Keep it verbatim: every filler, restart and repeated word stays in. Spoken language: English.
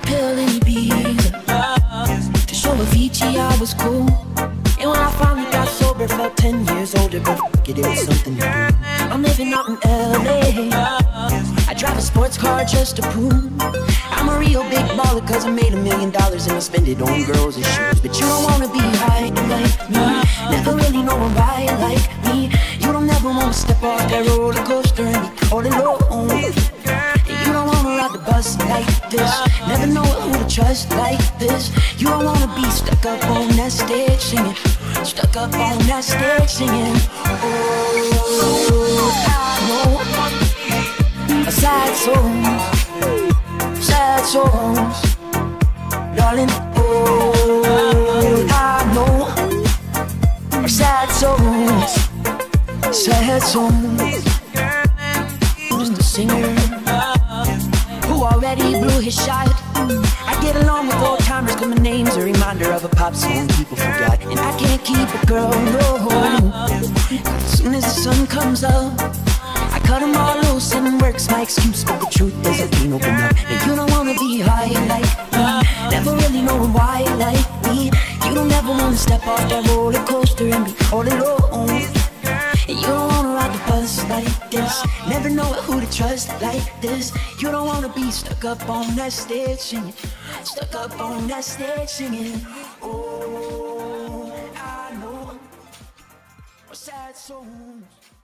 pill in Ibiza to show Avicii I was cool. And when I finally got sober, felt ten years older, but f*** it, it was something to do. I'm living out in L A, I drive a sports car just to prove I'm a real big baller, cause I made a million dollars and I spend it on girls and shoes. But you don't wanna be high like me, never really know a ride like me. You don't ever wanna step off that roller coaster and be all alone. You don't wanna ride the bus like this, never know who to trust like this. You don't wanna be stuck up on that stage singing, stuck up on that stage singing. Oh, I know sad songs, sad songs, darling. Oh, I know sad songs, sad songs. Just a singer who already blew his shot. I get along with old timers cause my name's a reminder of a pop song people forgot. And I can't keep a girl, no. As soon as the sun comes up, I cut them all loose and work's my excuse. But the truth is I can't open up. And you don't wanna be high like me, never really know why like me. You don't ever wanna step off that roller coaster and be all alone. You don't wanna ride the bus like this, never know who to trust like this. You don't wanna be stuck up on that stage singing, stuck up on that stage singing. Oh, I know sad songs.